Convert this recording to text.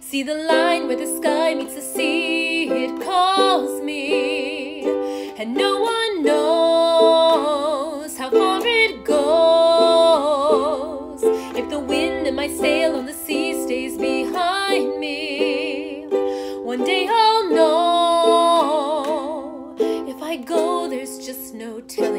See the line where the sky meets the sea, it calls me, and no one knows how far it goes. If the wind in my sail on the sea stays behind me, one day I'll know. If I go, there's just no telling.